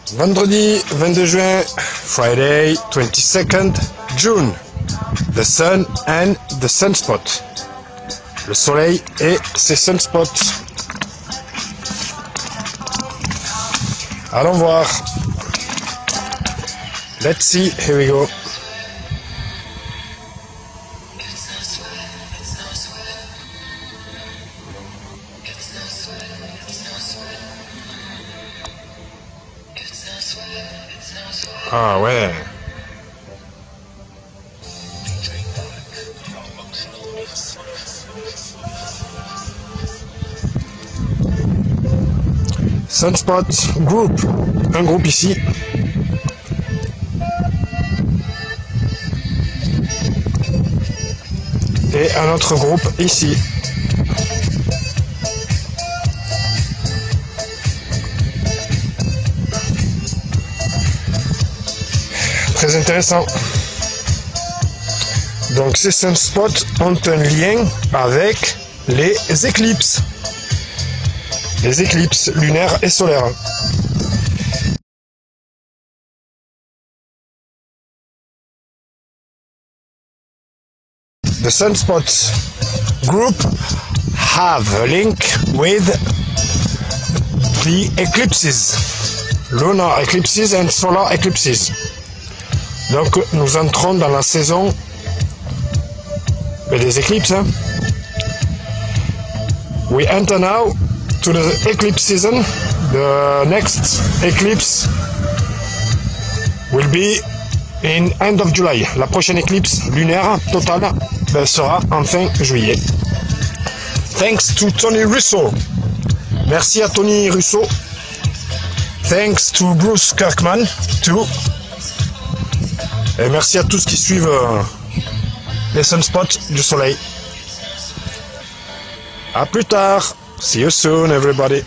Vendredi 22 juin, Friday 22nd June. The sun and the sunspot. Le soleil et ses sunspots. Allons voir. Let's see, here we go. Ah ouais. Sunspot Group, un groupe ici. Et un autre groupe ici. Très intéressant. Donc ces sunspots ont un lien avec les éclipses. Les éclipses lunaires et solaires. The sunspots group have a link with the eclipses, lunar eclipses and solar eclipses. Donc nous entrons dans la saison des éclipses. Hein. We enter now to the eclipse season. The next eclipse will be in end of July. La prochaine éclipse lunaire totale sera en fin juillet. Thanks to Tony Russo. Merci à Tony Russo. Thanks to Bruce Kirkman too. Et merci à tous qui suivent les sunspots du soleil. À plus tard. See you soon, everybody.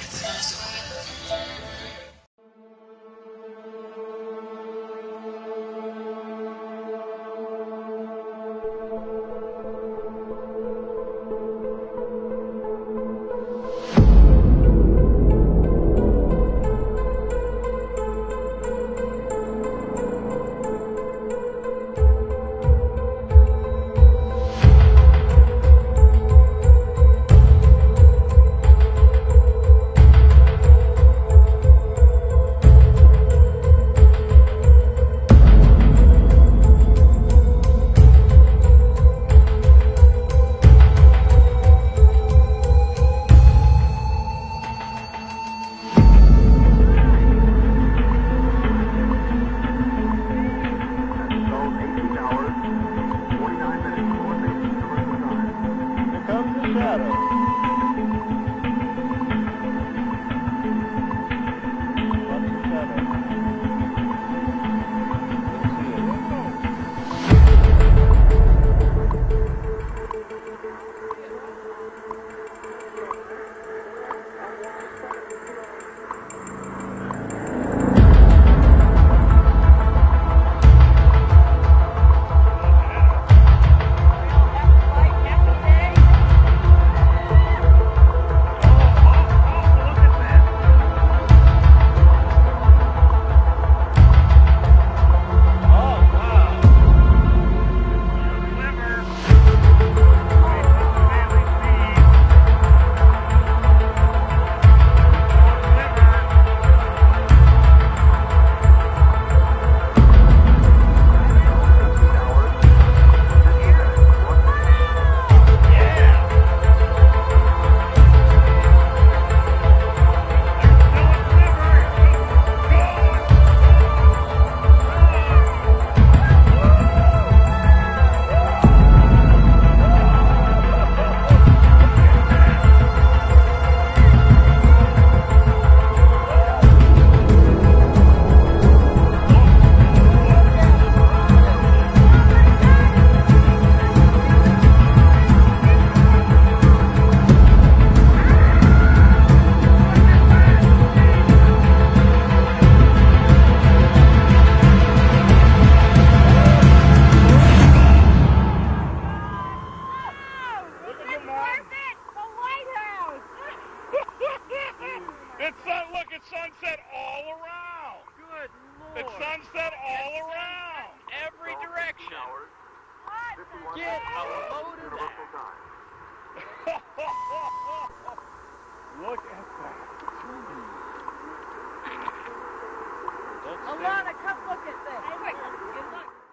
It's sunset all around. Every direction. What? Get a load of that.